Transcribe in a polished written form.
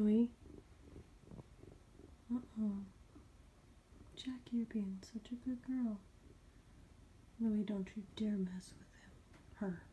Louis. Uh-oh. Jack, you're being such a good girl. Louis, don't you dare mess with him. Her.